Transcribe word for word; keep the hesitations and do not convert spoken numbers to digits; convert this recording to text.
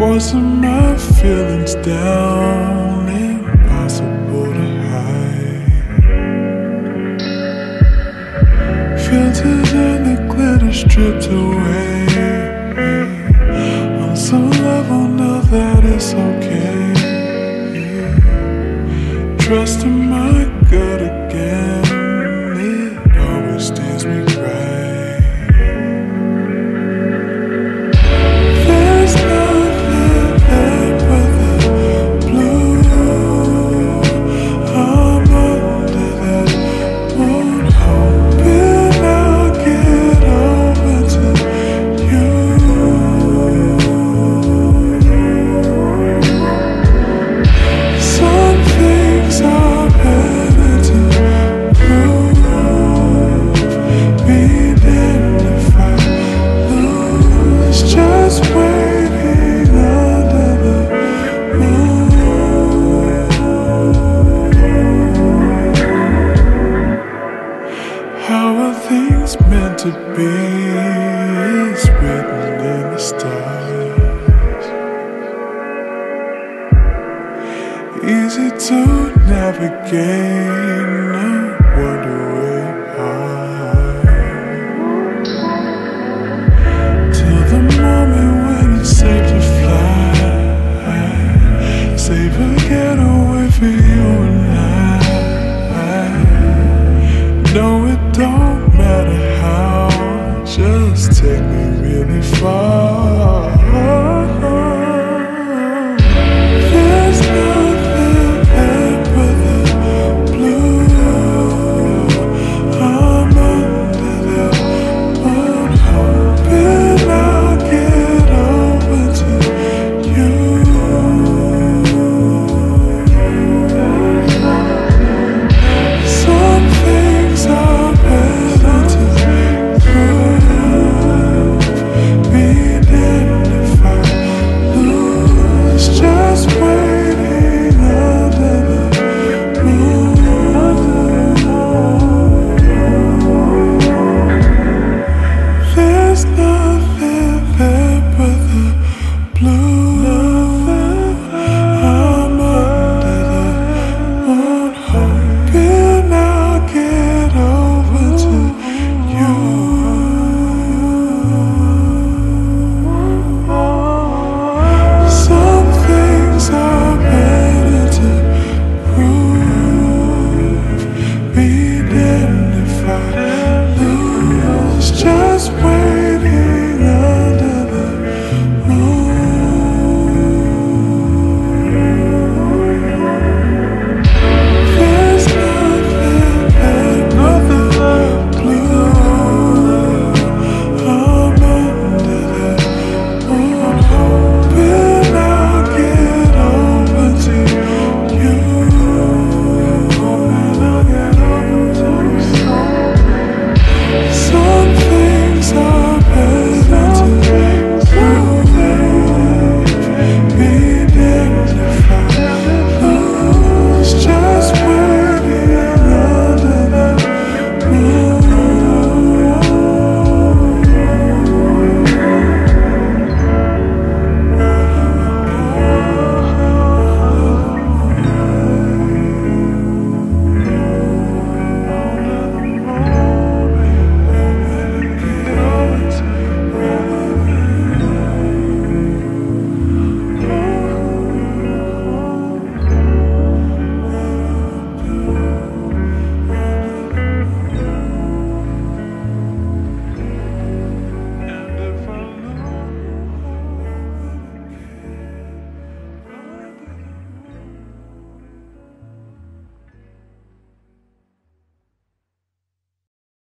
Forcing my feelings down, impossible to hide. Filtered and the glitter stripped away. On some level now that it's okay. Trusting my gut again, it always steers me right. There's nothing left but the blue. I'm under that moon, hoping I'll get over to you. Some things are better to prove. Be damned if I lose, just waiting under the moon. How are things meant to be? It's written in the stars. Easy to navigate.